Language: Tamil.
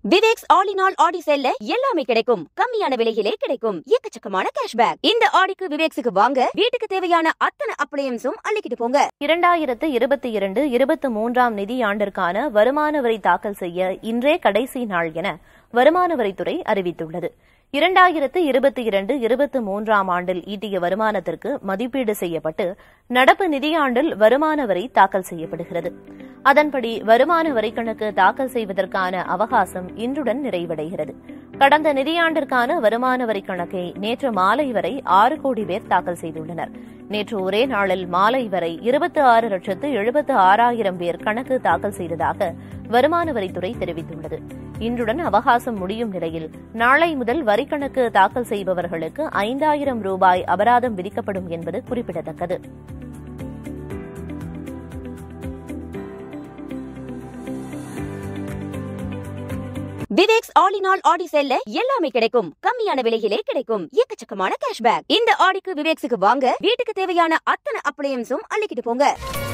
விவேக்ஸ் ஆல் இன் ஆல் ஆடி சேல்ல எல்லாமே கிடைக்கும். கம்மியான விலையிலே கிடைக்கும். எக்கச்சக்கமான கேஷ்பேக். இந்த ஆடிக்கு விவேக்ஸுக்கு வாங்க. வீட்டுக்கு தேவையான அத்தனை அப்ளையன்ஸும் அள்ளிக்கிட்டு போங்க. 2022-23 நிதியாண்டிற்கான வருமான வரி தாக்கல் செய்ய இன்றே கடைசி நாள் என வருமான வரித்துறை அறிவித்துள்ளது. 2022-23 ஆண்டில் ஈட்டிய வருமானத்திற்கு மதிப்பீடு செய்யப்பட்டு நடப்பு நிதியாண்டில் வருமான வரி தாக்கல் செய்யப்படுகிறது. அதன்படி வருமான வரிக்கணக்கு தாக்கல் செய்வதற்கான அவகாசம் இன்றுடன் நிறைவடைகிறது. கடந்த நிதியாண்டிற்கான வருமான வரி கணக்கை நேற்று மாலை வரை 6 கோடி பேர் தாக்கல் செய்துள்ளனர். நேற்று ஒரே நாளில் மாலை வரை 26,76,000 பேர் கணக்கு தாக்கல் செய்ததாக வருமான வரித்துறை தெரிவித்துள்ளது. இன்றுடன் அவகாசம் முடியும் நிலையில் நாளை முதல் வரிக்கணக்கு தாக்கல் செய்பவர்களுக்கு 5,000 ரூபாய் அபராதம் விதிக்கப்படும் என்பது குறிப்பிடத்தக்கது. விவேக்ஸ் ஆல் இன் ஆல் ஆடி சேல்ல எல்லாமே கிடைக்கும். கம்மியான விலையிலே கிடைக்கும். எக்கச்சக்கமான கேஷ்பேக். இந்த ஆடிக்கு விவேக்ஸுக்கு வாங்க. வீட்டுக்கு தேவையான அத்தனை அப்ளையன்ஸும் அள்ளிக்கிட்டு போங்க.